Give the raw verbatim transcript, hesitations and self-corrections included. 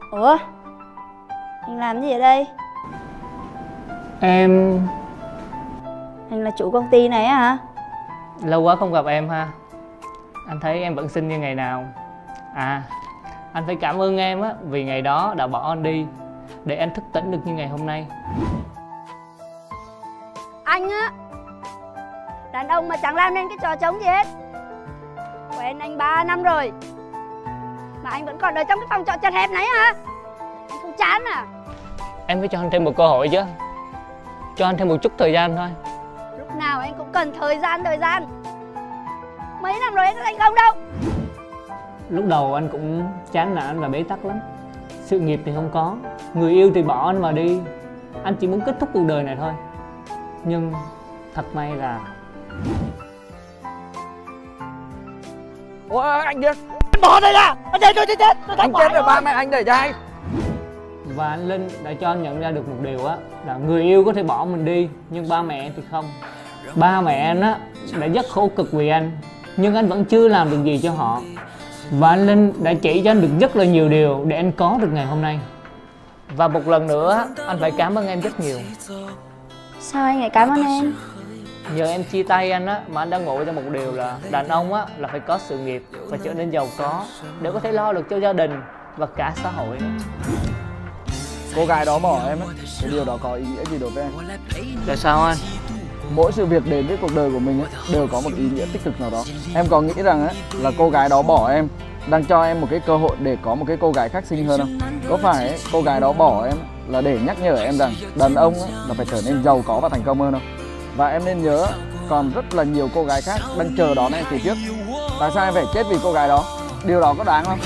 Ủa? Anh làm gì ở đây? Em... Anh là chủ công ty này á hả? Lâu quá không gặp em ha. Anh thấy em vẫn xinh như ngày nào. À, anh phải cảm ơn em á, vì ngày đó đã bỏ anh đi để anh thức tỉnh được như ngày hôm nay. Anh á, đàn ông mà chẳng làm nên cái trò trống gì hết. Quen anh ba năm rồi mà anh vẫn còn ở trong cái phòng trọ chật hẹp này hả? Anh không chán à? Em phải cho anh thêm một cơ hội chứ. Cho anh thêm một chút thời gian thôi. Lúc nào anh cũng cần thời gian thời gian. Mấy năm rồi anh có thành công đâu. Lúc đầu anh cũng chán nản và bế tắc lắm. Sự nghiệp thì không có, người yêu thì bỏ anh mà đi. Anh chỉ muốn kết thúc cuộc đời này thôi. Nhưng thật may là... Ủa anh kia, anh bỏ đây ra, anh đây tôi chết chết, anh chết rồi ba mẹ anh để cho anh. Và anh Linh đã cho anh nhận ra được một điều á, là người yêu có thể bỏ mình đi, nhưng ba mẹ thì không. Ba mẹ anh á đã rất khổ cực vì anh, nhưng anh vẫn chưa làm được gì cho họ. Và anh Linh đã chỉ cho anh được rất là nhiều điều để anh có được ngày hôm nay. Và một lần nữa anh phải cảm ơn em rất nhiều. Sao anh lại cảm ơn em? Nhờ em chia tay anh á mà anh đã ngộ ra một điều là đàn ông á là phải có sự nghiệp và trở nên giàu có để có thể lo được cho gia đình và cả xã hội nữa. Cô gái đó bỏ em ấy, cái điều đó có ý nghĩa gì đối với em? Tại sao anh? Mỗi sự việc đến với cuộc đời của mình ấy, đều có một ý nghĩa tích cực nào đó. Em có nghĩ rằng ấy, là cô gái đó bỏ em đang cho em một cái cơ hội để có một cái cô gái khác xinh hơn không? Có phải ấy, cô gái đó bỏ em là để nhắc nhở em rằng đàn ông ấy, là phải trở nên giàu có và thành công hơn không? Và em nên nhớ còn rất là nhiều cô gái khác đang chờ đón em phía trước. Tại sao em phải chết vì cô gái đó? Điều đó có đáng không?